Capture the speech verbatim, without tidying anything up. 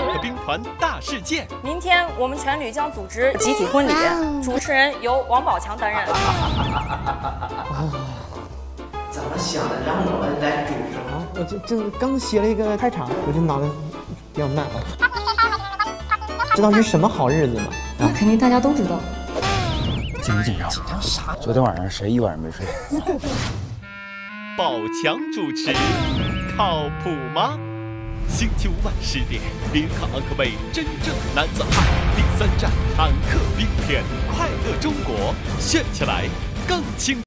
克兵团大事件。 明天我们全旅将组织集体婚礼，主持人由王宝强担任。 怎么想的让我们来主持？ 啊，我这这刚写了一个开场，我这脑子比较慢啊。知道是什么好日子吗？ 那肯定大家都知道。 紧不紧张？紧张啥？昨天晚上谁一晚上没睡？ 宝强主持，靠谱吗？星期五晚十点，联合昂科威真正男子汉第三站坦克兵篇，快乐中国，炫起来更轻。